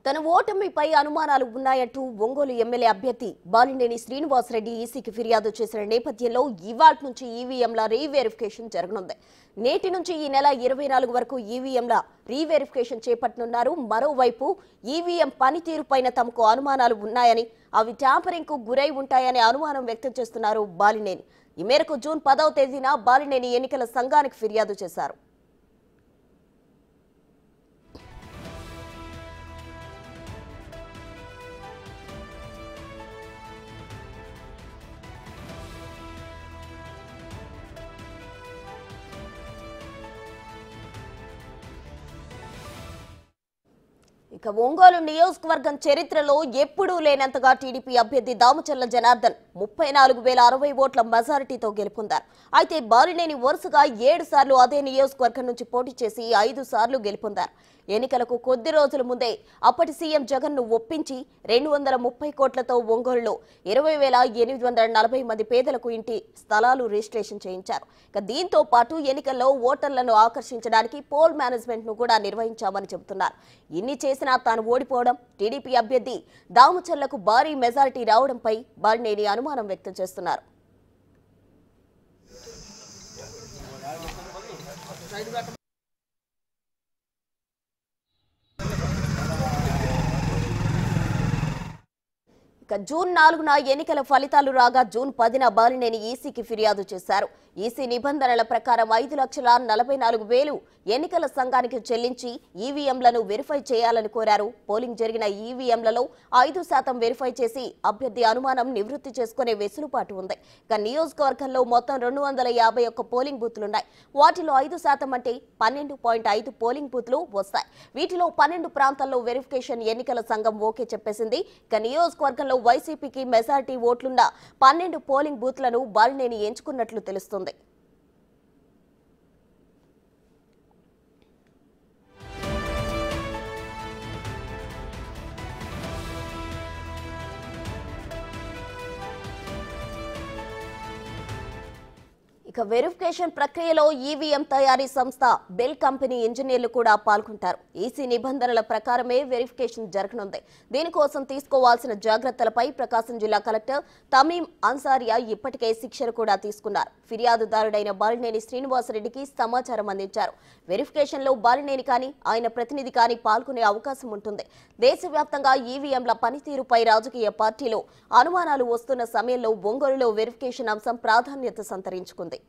తన ఓటమిపై అనుమానాలు ఉన్నాయంటూ ఒంగోలు ఎమ్మెల్యే అభ్యర్థి బాలినేని శ్రీనివాసరెడ్డి ఈసీకి ఫిర్యాదు చేసిన నేపథ్యంలో ఇవాల్టి నుంచి ఈవీఎంల రీవెరిఫికేషన్ జరగనుంది. నేటి నుంచి ఈ నెల 24 వరకు ఈవీఎంల రీవెరిఫికేషన్ చేపట్టనున్నారు. మరోవైపు ఈవీఎం పనితీరుపైన తమకు అనుమానాలు ఉన్నాయని, అవి ట్యాంపరింగ్ కు గురై ఉంటాయనే అనుమానం వ్యక్తం చేస్తున్నారు బాలినేని. ఈ మేరకు జూన్ 10వ తేదీన బాలినేని ఎన్నికల సంఘానికి ఫిర్యాదు చేశారు. ఇక ఒంగోలు నియోజకవర్గం చరిత్రలో ఎప్పుడూ లేనంతగా టీడీపీ అభ్యర్థి దామచర్ల జనార్దన్ 34,060 ఓట్ల మెజారిటీతో గెలుపొందారు. అయితే బాలినేని వరుసగా 7 సార్లు అదే నియోజకవర్గం నుంచి పోటీ చేసి 5 సార్లు గెలుపొందారు. ఎన్నికలకు కొద్ది రోజుల ముందే అప్పటి సీఎం జగన్ ను ఒప్పించి 230 కోట్లతో ఒంగోలులో 20,840 మంది పేదలకు ఇంటి స్థలాలు రిజిస్ట్రేషన్ చేయించారు. ఇక దీంతో పాటు ఎన్నికల్లో ఓటర్లను ఆకర్షించడానికి పోల్ మేనేజ్మెంట్ ను కూడా నిర్వహించామని చెబుతున్నారు. ఇన్ని చేసినా తాను ఓడిపోవడం, టీడీపీ అభ్యర్థి దామచర్లకు భారీ మెజారిటీ రావడంపై బాలినేని అనుమానం వ్యక్తం చేస్తున్నారు. ఇక జూన్ 4న ఎన్నికల ఫలితాలు రాగా జూన్ 10న బాలినేని ఈసీకి ఫిర్యాదు చేశారు. ఈసీ నిబంధనల ప్రకారం 5,44,000 ఎన్నికల సంఘానికి చెల్లించి ఈవీఎంలను వెరిఫై చేయాలని కోరారు. పోలింగ్ జరిగిన ఈవీఎంలలో 5% వెరిఫై చేసి అభ్యర్థి అనుమానం నివృత్తి చేసుకునే వెసులుబాటు ఉంది. ఇక నియోజకవర్గంలో మొత్తం 251 పోలింగ్ బూత్లున్నాయి. వాటిలో 5% అంటే 12.5 పోలింగ్ బూత్లు వస్తాయి. వీటిలో 12 ప్రాంతాల్లో వెరిఫికేషన్ ఎన్నికల సంఘం ఓకే చెప్పేసింది. ఇక నియోజకవర్గంలో వైసీపీకి మెజారిటీ ఓట్లున్న 12 పోలింగ్ బూత్లను బాలినేని ఎంచుకున్నట్లు తెలుస్తుంది. ఇక వెరిఫికేషన్ ప్రక్రియలో ఈవీఎం తయారీ సంస్థ బెల్ కంపెనీ ఇంజనీర్లు కూడా పాల్గొంటారు. ఈసీ నిబంధనల ప్రకారమే వెరిఫికేషన్ జరగనుంది. దీనికోసం తీసుకోవాల్సిన జాగ్రత్తలపై ప్రకాశం జిల్లా కలెక్టర్ తమీం అన్సారియా ఇప్పటికే శిక్షణ కూడా తీసుకున్నారు. ఫిర్యాదుదారుడైన బాలినేని శ్రీనివాసరెడ్డికి సమాచారం అందించారు. వెరిఫికేషన్లో బాలినేని కానీ ఆయన ప్రతినిధి కానీ పాల్గొనే అవకాశం ఉంటుంది. దేశవ్యాప్తంగా ఈవీఎంల పనితీరుపై రాజకీయ పార్టీలు అనుమానాలు వస్తున్న సమయంలో ఒంగోలులో వెరిఫికేషన్ అంశం ప్రాధాన్యత సంతరించుకుంది.